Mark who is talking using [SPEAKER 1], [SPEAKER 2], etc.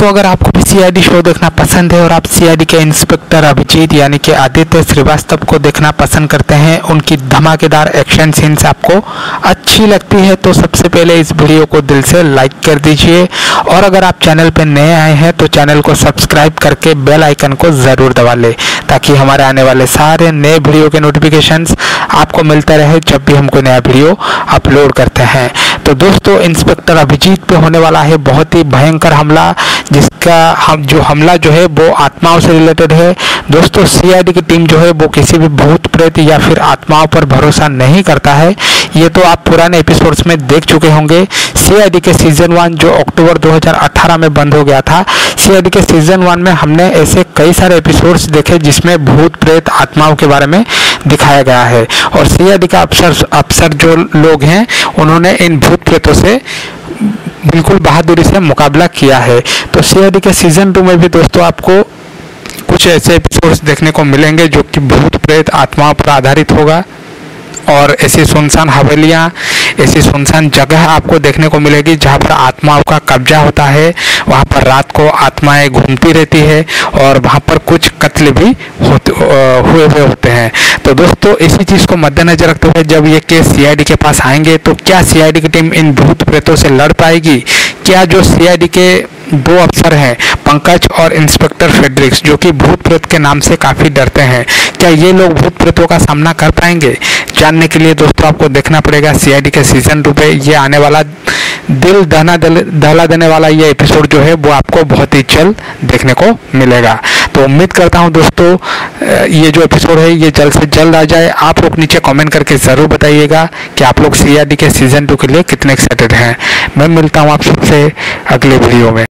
[SPEAKER 1] दोस्तों अगर आपको भी सीआईडी शो देखना पसंद है और आप सीआईडी के इंस्पेक्टर अभिजीत यानी कि आदित्य श्रीवास्तव को देखना पसंद करते हैं, उनकी धमाकेदार एक्शन सीन्स आपको अच्छी लगती है, तो सबसे पहले इस वीडियो को दिल से लाइक कर दीजिए। और अगर आप चैनल पर नए आए हैं तो चैनल को सब्सक्राइब करके बेल आइकन को ज़रूर दबा लें, ताकि हमारे आने वाले सारे नए वीडियो के नोटिफिकेशंस आपको मिलते रहे जब भी हम कोई नया वीडियो अपलोड करते हैं। तो दोस्तों इंस्पेक्टर अभिजीत पे होने वाला है बहुत ही भयंकर हमला, जिसका हमला जो है वो आत्माओं से रिलेटेड है। दोस्तों सीआईडी की टीम जो है वो किसी भी भूत प्रेत या फिर आत्माओं पर भरोसा नहीं करता है, ये तो आप पुराने एपिसोड्स में देख चुके होंगे। सीआईडी के सीजन 1 जो अक्टूबर 2018 में बंद हो गया था, सीआईडी के सीजन 1 में हमने ऐसे कई सारे एपिसोड्स देखे जिसमें भूत प्रेत आत्माओं के बारे में दिखाया गया है। और सीआईडी का अफसर जो लोग हैं उन्होंने इन भूत प्रेतों से बिल्कुल बहादुरी से मुकाबला किया है। तो सीआईडी के सीजन 2 में भी दोस्तों आपको कुछ ऐसे एपिसोड्स देखने को मिलेंगे जो कि भूत प्रेत आत्माओं पर आधारित होगा, और ऐसी सुनसान हवेलियाँ, ऐसी सुनसान जगह आपको देखने को मिलेगी जहाँ पर आत्माओं का कब्जा होता है। वहाँ पर रात को आत्माएं घूमती रहती है और वहाँ पर कुछ कत्ल भी हुए होते हैं। तो दोस्तों इसी चीज़ को मद्देनजर रखते हुए जब ये केस सीआईडी के पास आएंगे तो क्या सीआईडी की टीम इन भूत प्रेतों से लड़ पाएगी? क्या जो सीआईडी के दो अफसर हैं पंकज और इंस्पेक्टर फेड्रिक्स, जो कि भूत प्रेत के नाम से काफ़ी डरते हैं, क्या ये लोग भूत प्रेतों का सामना कर पाएंगे? जानने के लिए दोस्तों आपको देखना पड़ेगा सीआईडी के सीजन 2 पे ये आने वाला दिल दहला देने वाला ये एपिसोड जो है वो आपको बहुत ही जल्द देखने को मिलेगा। तो उम्मीद करता हूँ दोस्तों ये जो एपिसोड है ये जल्द से जल्द आ जाए। आप लोग नीचे कमेंट करके ज़रूर बताइएगा कि आप लोग सीआईडी के सीजन 2 के लिए कितने एक्साइटेड हैं। मैं मिलता हूँ आप सबसे अगले वीडियो में।